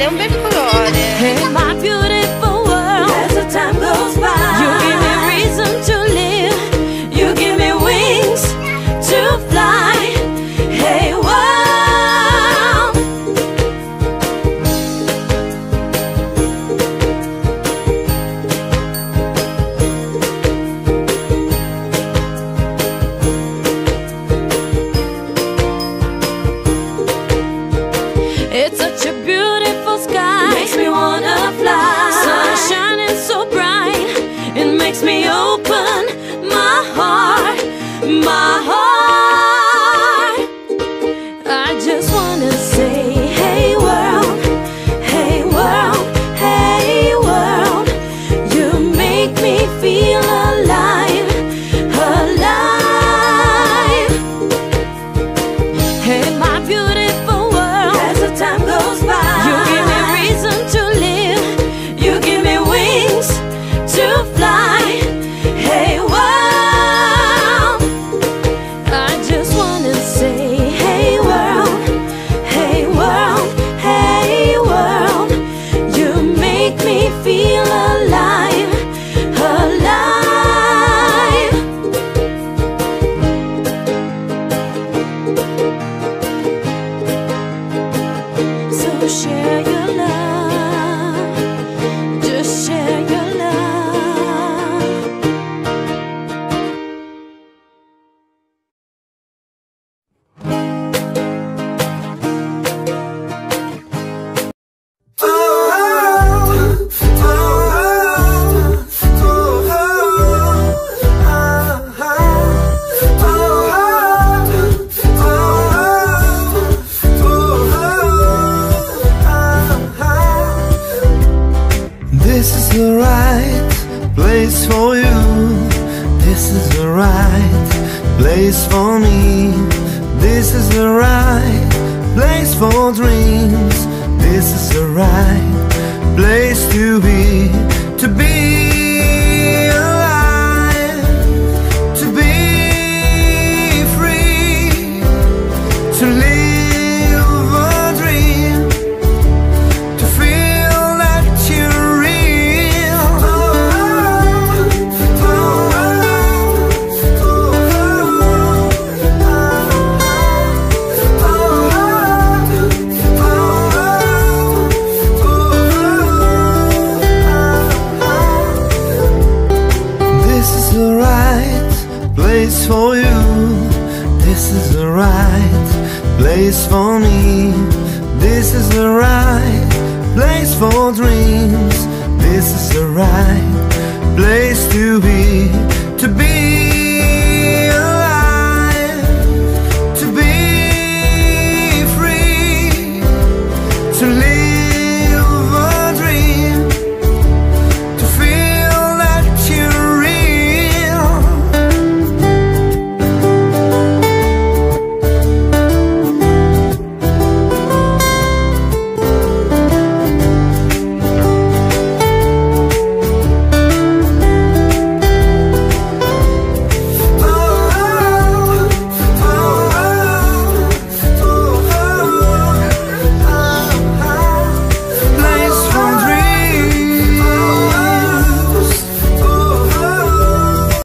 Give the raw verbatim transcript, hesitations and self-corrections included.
è un bel colore. Hey, my beautiful world, as the time goes by, you give me reason to live, you give me wings to fly. Hey, world. It's such a beautiful sky, makes me wanna fly. Sun shining so bright, it makes me open my heart, my heart. I just wanna say, hey world, hey world, hey world. You make me feel alive, alive. Hey, my beautiful world, as the time goes by, you give me reason to live, you give me wings to fly. Hey world, I just wanna say, hey world, hey world, hey world. You make me feel alive, alive. So share your love, just share your love. This is the right place for you. This is the right place for me. This is the right place for dreams. This is the right place to be, to be alive, to be free, to live a dream, to feel that you're real. Oh, oh, This is the right place for you. This is the right place for me. This is the right place for dreams. This is the right place to be, to be alive, to be free, to live